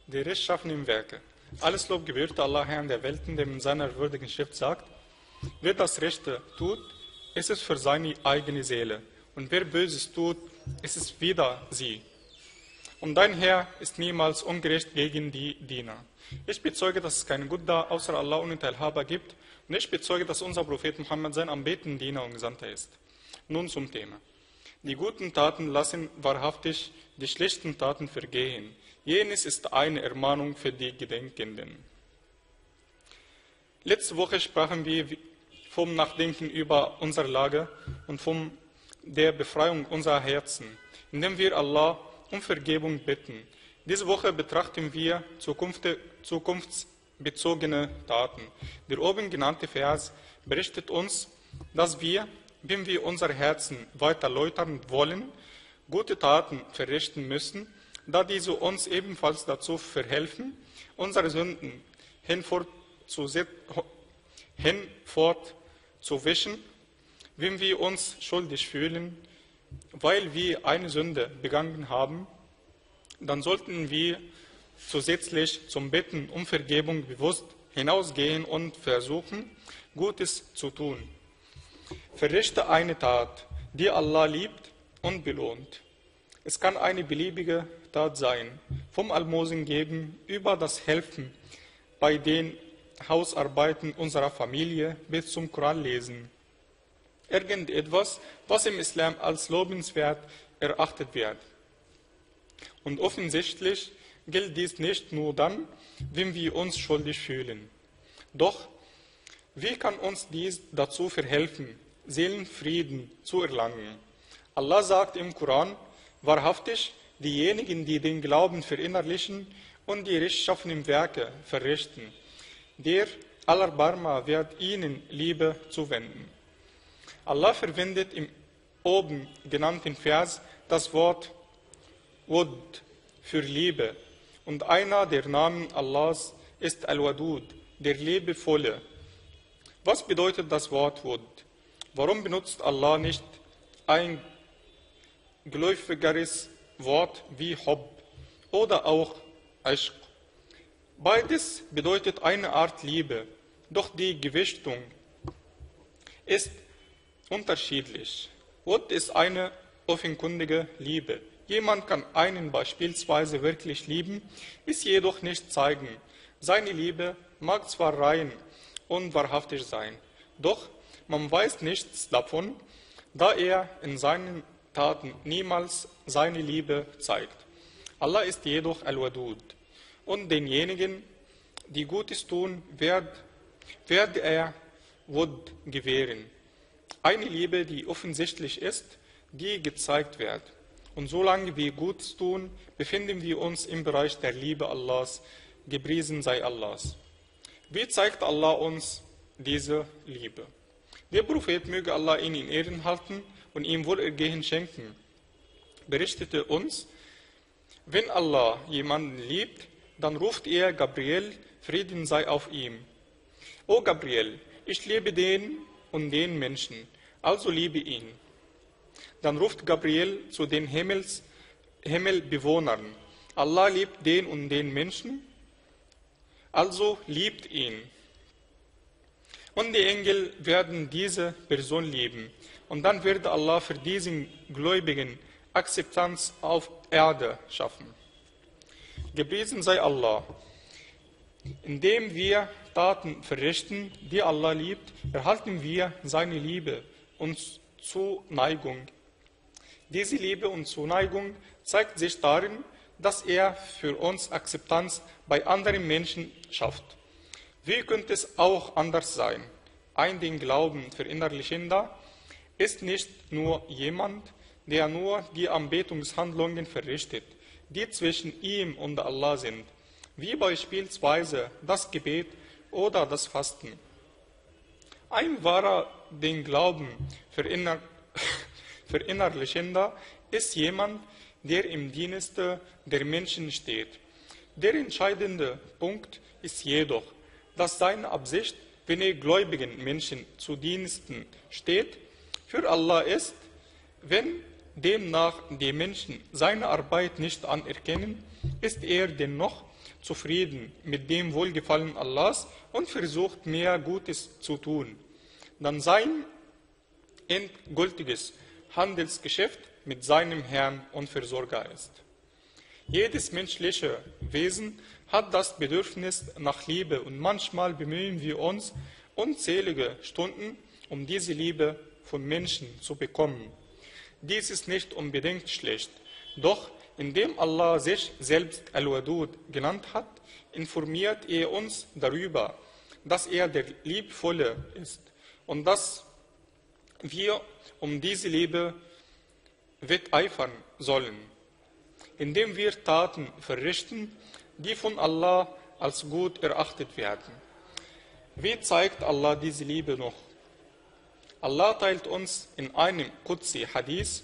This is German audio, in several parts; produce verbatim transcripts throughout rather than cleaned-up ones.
die rechtschaffenen Werke. Alles Lob gebührt Allah, Herrn der Welten, der in seiner würdigen Schrift sagt, wer das Rechte tut, ist es für seine eigene Seele, und wer Böses tut, ist es wider sie. Und dein Herr ist niemals ungerecht gegen die Diener. Ich bezeuge, dass es keinen Gott außer Allah Unteilhaber gibt, und ich bezeuge, dass unser Prophet Muhammad sein anbetender Diener und Gesandter ist. Nun zum Thema. Die guten Taten lassen wahrhaftig die schlechten Taten vergehen. Jenes ist eine Ermahnung für die Gedenkenden. Letzte Woche sprachen wir vom Nachdenken über unsere Lage und von der Befreiung unserer Herzen, indem wir Allah um Vergebung bitten. Diese Woche betrachten wir Zukunft, zukunftsbezogene Taten. Der oben genannte Vers berichtet uns, dass wir, wenn wir unsere Herzen weiter läutern wollen, gute Taten verrichten müssen, da diese uns ebenfalls dazu verhelfen, unsere Sünden hinfort zu, hinfort zu wischen, wenn wir uns schuldig fühlen, weil wir eine Sünde begangen haben, dann sollten wir zusätzlich zum Bitten um Vergebung bewusst hinausgehen und versuchen, Gutes zu tun. Verrichte eine Tat, die Allah liebt und belohnt. Es kann eine beliebige Tat sein, vom Almosen geben über das Helfen bei den Hausarbeiten unserer Familie bis zum Koran lesen. Irgendetwas, was im Islam als lobenswert erachtet wird. Und offensichtlich gilt dies nicht nur dann, wenn wir uns schuldig fühlen. Doch, wie kann uns dies dazu verhelfen, Seelenfrieden zu erlangen? Allah sagt im Koran, wahrhaftig, diejenigen, die den Glauben verinnerlichen und die rechtschaffenen Werke verrichten, der Allerbarmer wird ihnen Liebe zuwenden. Allah verwendet im oben genannten Vers das Wort Wud für Liebe, und einer der Namen Allahs ist Al-Wadud, der Liebevolle. Was bedeutet das Wort Wud? Warum benutzt Allah nicht ein geläufigeres Wort wie Hub oder auch Ishq? Beides bedeutet eine Art Liebe, doch die Gewichtung ist unterschiedlich. Wud ist eine offenkundige Liebe. Jemand kann einen beispielsweise wirklich lieben, es jedoch nicht zeigen. Seine Liebe mag zwar rein und wahrhaftig sein, doch man weiß nichts davon, da er in seinen Taten niemals seine Liebe zeigt. Allah ist jedoch Al-Wadud, und denjenigen, die Gutes tun, wird, wird er Wud gewähren. Eine Liebe, die offensichtlich ist, die gezeigt wird. Und solange wir Gutes tun, befinden wir uns im Bereich der Liebe Allahs, gepriesen sei Allahs. Wie zeigt Allah uns diese Liebe? Der Prophet, möge Allah ihn in Ehren halten und ihm Wohlergehen schenken, berichtete uns, wenn Allah jemanden liebt, dann ruft er Gabriel, Frieden sei auf ihm. O Gabriel, ich liebe den und den Menschen, also liebe ihn. Dann ruft Gabriel zu den Himmels, Himmelbewohnern, Allah liebt den und den Menschen, also liebt ihn. Und die Engel werden diese Person lieben. Und dann wird Allah für diesen Gläubigen Akzeptanz auf Erde schaffen. Gepriesen sei Allah. Indem wir Taten verrichten, die Allah liebt, erhalten wir seine Liebe und Zuneigung. Diese Liebe und Zuneigung zeigt sich darin, dass er für uns Akzeptanz bei anderen Menschen schafft. Wie könnte es auch anders sein? Ein den Glauben verinnerlichender ist nicht nur jemand, der nur die Anbetungshandlungen verrichtet, die zwischen ihm und Allah sind, wie beispielsweise das Gebet oder das Fasten. Ein wahrer den Glauben verinner verinnerlichender ist jemand, der im Dienste der Menschen steht. Der entscheidende Punkt ist jedoch, dass seine Absicht, wenn er gläubigen Menschen zu Diensten steht, für Allah ist, wenn demnach die Menschen seine Arbeit nicht anerkennen, ist er dennoch zufrieden mit dem Wohlgefallen Allahs und versucht mehr Gutes zu tun. Dann sein endgültiges Handelsgeschäft mit seinem Herrn und Versorger ist. Jedes menschliche Wesen hat das Bedürfnis nach Liebe und manchmal bemühen wir uns unzählige Stunden, um diese Liebe von Menschen zu bekommen. Dies ist nicht unbedingt schlecht, doch indem Allah sich selbst Al-Wadud genannt hat, informiert er uns darüber, dass er der Liebvolle ist und dass wir um diese Liebe wetteifern sollen, indem wir Taten verrichten, die von Allah als gut erachtet werden. Wie zeigt Allah diese Liebe noch? Allah teilt uns in einem Qudsi Hadith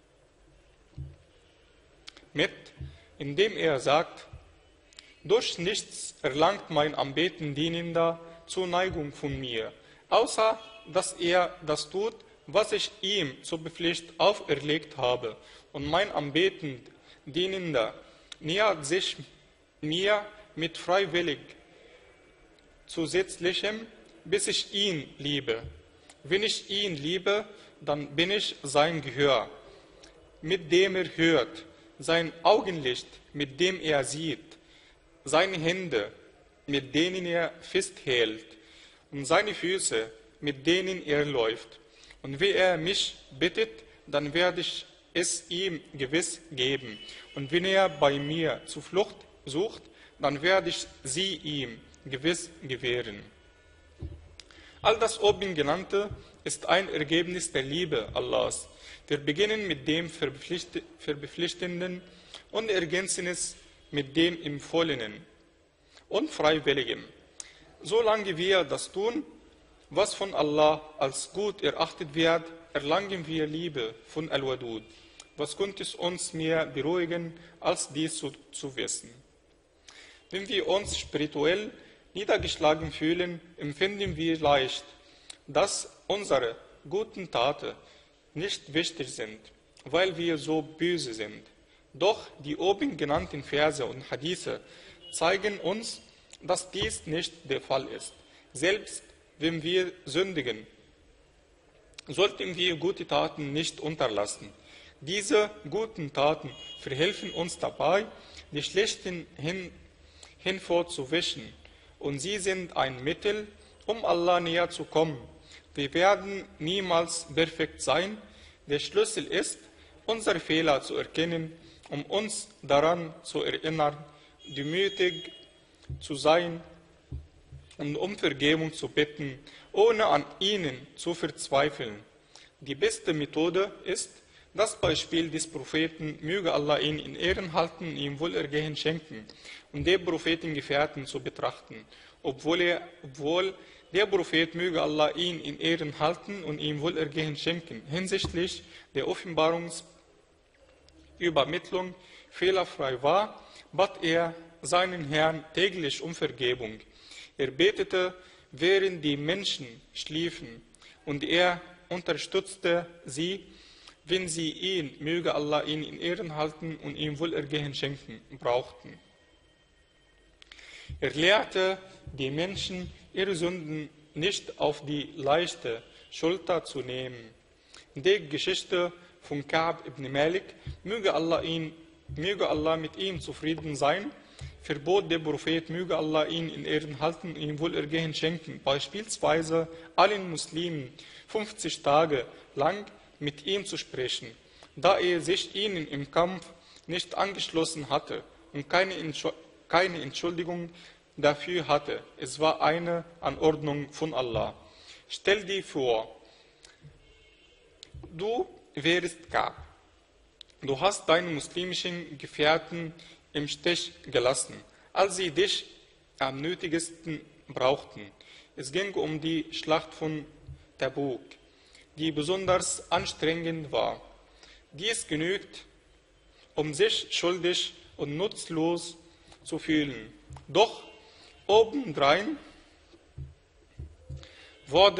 mit, indem er sagt: Durch nichts erlangt mein Anbeten Dienender Zuneigung von mir, außer dass er das tut, was ich ihm zur Pflicht auferlegt habe, und mein Anbeten Dienender nähert sich mir mit freiwillig Zusätzlichem, bis ich ihn liebe. Wenn ich ihn liebe, dann bin ich sein Gehör, mit dem er hört, sein Augenlicht, mit dem er sieht, seine Hände, mit denen er festhält, und seine Füße, mit denen er läuft. Und wenn er mich bittet, dann werde ich es ihm gewiss geben. Und wenn er bei mir Zuflucht sucht, dann werde ich sie ihm gewiss gewähren. All das oben genannte ist ein Ergebnis der Liebe Allahs. Wir beginnen mit dem Verpflichtenden und ergänzen es mit dem Empfohlenen und Freiwilligen. Solange wir das tun, was von Allah als gut erachtet wird, erlangen wir Liebe von Al-Wadud. Was könnte es uns mehr beruhigen, als dies zu, zu wissen? Wenn wir uns spirituell niedergeschlagen fühlen, empfinden wir leicht, dass unsere guten Taten nicht wichtig sind, weil wir so böse sind. Doch die oben genannten Verse und Hadithe zeigen uns, dass dies nicht der Fall ist. Selbst wenn wir sündigen, sollten wir gute Taten nicht unterlassen. Diese guten Taten verhelfen uns dabei, die schlechten hin, hinvorzuwischen, und sie sind ein Mittel, um Allah näher zu kommen. Wir werden niemals perfekt sein. Der Schlüssel ist, unsere Fehler zu erkennen, um uns daran zu erinnern, demütig zu sein und um Vergebung zu bitten, ohne an ihnen zu verzweifeln. Die beste Methode ist, das Beispiel des Propheten, möge Allah ihn in Ehren halten, ihm Wohlergehen schenken, und der Prophetengefährten zu betrachten, obwohl, er, obwohl der Prophet, möge Allah ihn in Ehren halten und ihm Wohlergehen schenken, hinsichtlich der Offenbarungsübermittlung fehlerfrei war, bat er seinen Herrn täglich um Vergebung. Er betete, während die Menschen schliefen, und er unterstützte sie, wenn sie ihn, möge Allah ihn in Ehren halten und ihm Wohlergehen schenken, brauchten. Er lehrte die Menschen, ihre Sünden nicht auf die leichte Schulter zu nehmen. In der Geschichte von Ka'b ibn Malik, möge Allah, ihn, möge Allah mit ihm zufrieden sein, verbot der Prophet, möge Allah ihn in Ehren halten und ihm Wohlergehen schenken, beispielsweise allen Muslimen fünfzig Tage lang mit ihm zu sprechen, da er sich ihnen im Kampf nicht angeschlossen hatte und keine, keine Entschuldigung dafür hatte. Es war eine Anordnung von Allah. Stell dir vor, du wärst Ka'b. Du hast deine muslimischen Gefährten im Stich gelassen, als sie dich am nötigsten brauchten. Es ging um die Schlacht von Tabuk, die besonders anstrengend war. Dies genügt, um sich schuldig und nutzlos zu fühlen. Doch obendrein wurde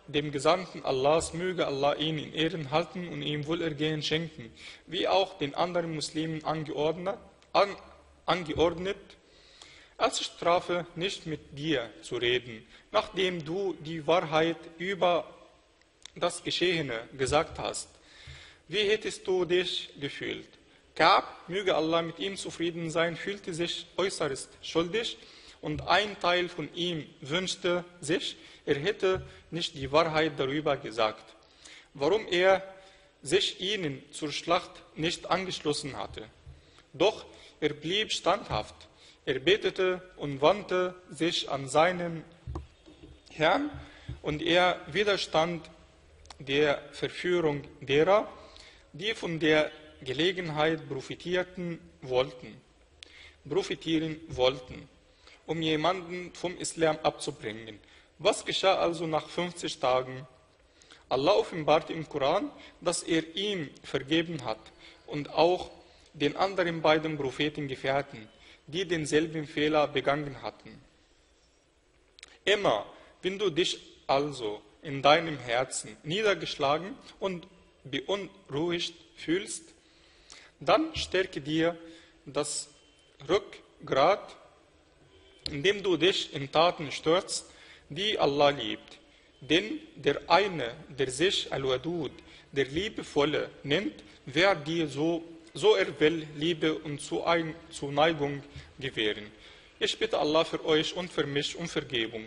dem Gesandten Allahs, möge Allah ihn in Ehren halten und ihm Wohlergehen schenken, wie auch den anderen Muslimen angeordnet, an, angeordnet, als Strafe nicht mit dir zu reden, nachdem du die Wahrheit über das Geschehene gesagt hast. Wie hättest du dich gefühlt? Ka'b, möge Allah mit ihm zufrieden sein, fühlte sich äußerst schuldig und ein Teil von ihm wünschte sich, er hätte nicht die Wahrheit darüber gesagt, warum er sich ihnen zur Schlacht nicht angeschlossen hatte. Doch er blieb standhaft, er betete und wandte sich an seinen Herrn und er widerstand der Verführung derer, die von der Gelegenheit profitierten wollten, profitieren wollten, um jemanden vom Islam abzubringen. Was geschah also nach fünfzig Tagen? Allah offenbarte im Koran, dass er ihm vergeben hat und auch den anderen beiden Prophetengefährten, die denselben Fehler begangen hatten. Immer, wenn du dich also in deinem Herzen niedergeschlagen und beunruhigt fühlst, dann stärke dir das Rückgrat, indem du dich in Taten stürzt, die Allah liebt. Denn der eine, der sich Al-Wadud, der Liebevolle, nennt, wer dir so, so er will, Liebe und Zuneigung gewähren. Ich bitte Allah für euch und für mich um Vergebung.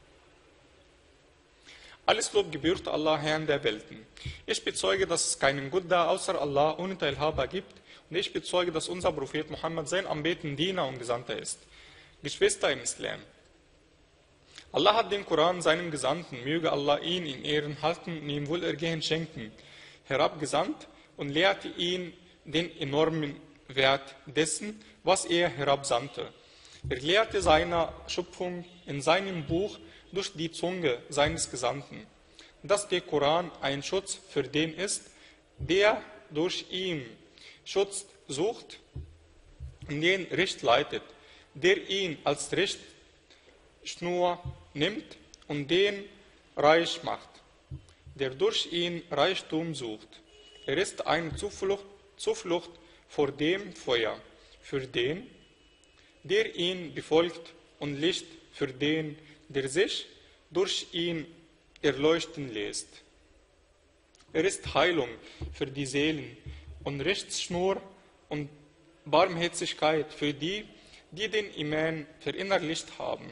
Alles Lob gebührt Allah, Herrn der Welten. Ich bezeuge, dass es keinen Gott da außer Allah ohne Teilhaber gibt. Und ich bezeuge, dass unser Prophet Muhammad sein anbetender Diener und Gesandter ist. Geschwister im Islam. Allah hat den Koran seinem Gesandten, möge Allah ihn in Ehren halten und ihm Wohlergehen schenken, herabgesandt und lehrte ihn den enormen Wert dessen, was er herabsandte. Er lehrte seine Schöpfung in seinem Buch durch die Zunge seines Gesandten, dass der Koran ein Schutz für den ist, der durch ihn Schutz sucht und den Recht leitet, der ihn als Richtschnur nimmt und den reich macht, der durch ihn Reichtum sucht. Er ist eine Zuflucht, Zuflucht vor dem Feuer, für den, der ihn befolgt, und Licht für den, der sich durch ihn erleuchten lässt. Er ist Heilung für die Seelen und Richtschnur und Barmherzigkeit für die, die den Iman verinnerlicht haben.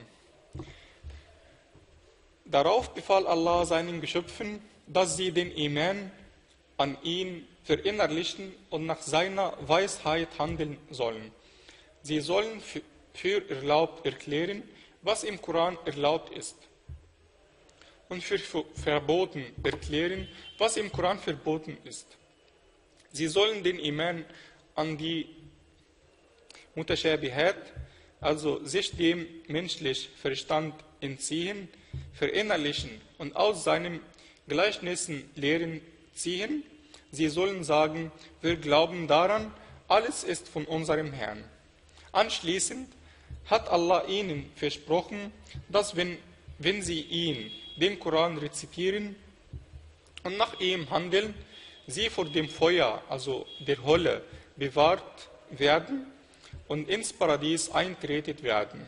Darauf befahl Allah seinen Geschöpfen, dass sie den Iman an ihn verinnerlichen und nach seiner Weisheit handeln sollen. Sie sollen für erlaubt erklären, was im Koran erlaubt ist, und für verboten erklären, was im Koran verboten ist. Sie sollen den Iman an die Mutashabihat, also sich dem menschlichen Verstand entziehen, verinnerlichen und aus seinen Gleichnissen Lehren ziehen. Sie sollen sagen, wir glauben daran, alles ist von unserem Herrn. Anschließend hat Allah ihnen versprochen, dass wenn, wenn sie ihn, den Koran, rezitieren und nach ihm handeln, sie vor dem Feuer, also der Hölle, bewahrt werden und ins Paradies eintreten werden.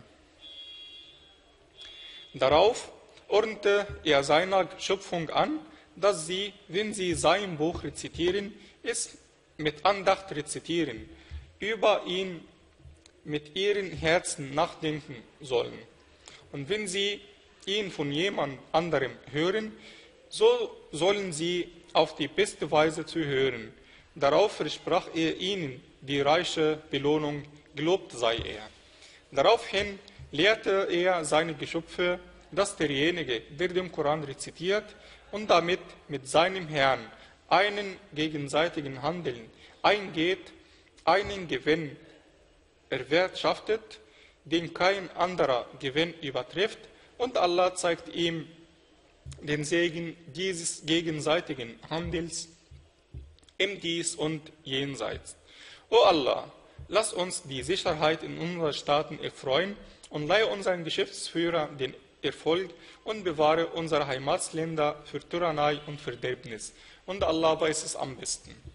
Darauf ordnete er seiner Schöpfung an, dass sie, wenn sie sein Buch rezitieren, es mit Andacht rezitieren, über ihn mit ihren Herzen nachdenken sollen. Und wenn sie ihn von jemand anderem hören, so sollen sie auf die beste Weise zu hören. Darauf versprach er ihnen die reiche Belohnung, gelobt sei er. Daraufhin lehrte er seine Geschöpfe, dass derjenige, der den Koran rezitiert und damit mit seinem Herrn einen gegenseitigen Handeln eingeht, einen Gewinn erwirtschaftet, den kein anderer Gewinn übertrifft, und Allah zeigt ihm den Segen dieses gegenseitigen Handels im Dies und Jenseits. O Allah, lass uns die Sicherheit in unseren Staaten erfreuen und leihe unseren Geschäftsführer den Erfolg und bewahre unsere Heimatländer für Tyrannei und Verderbnis. Und Allah weiß es am besten.